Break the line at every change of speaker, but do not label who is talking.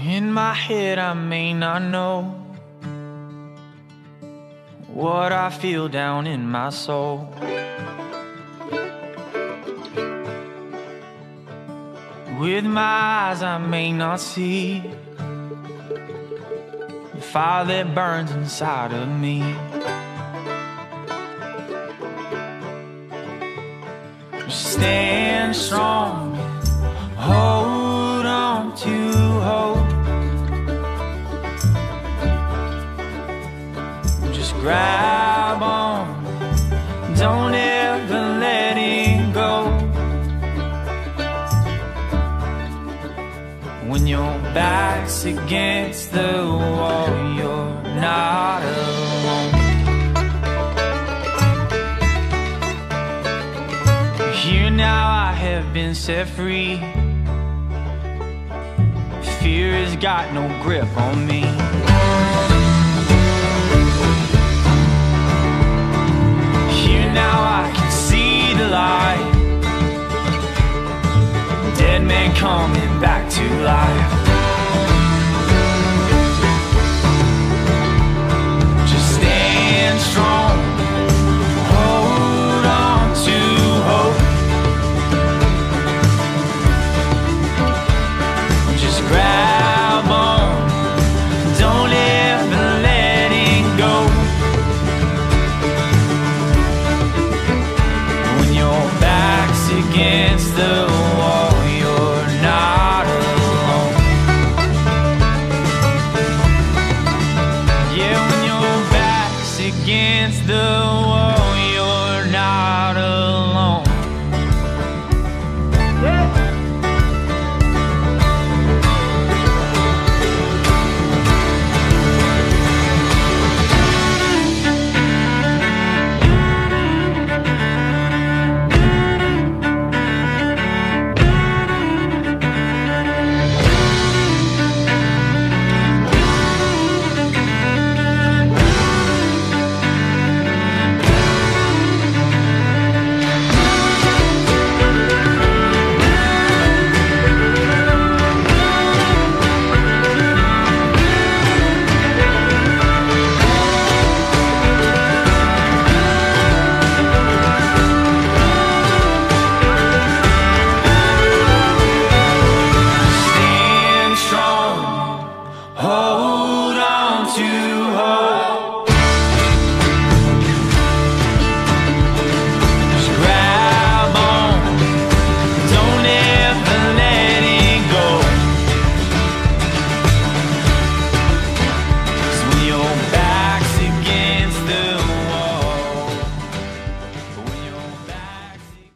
In my head I may not know what I feel down in my soul. With my eyes I may not see the fire that burns inside of me. Stand strong, hold on to hope. Just grab on, don't ever let it go. When your back's against the wall, you're not alone. Here now I have been set free. Fear has got no grip on me. Here now I can see the light. Dead man coming back to life.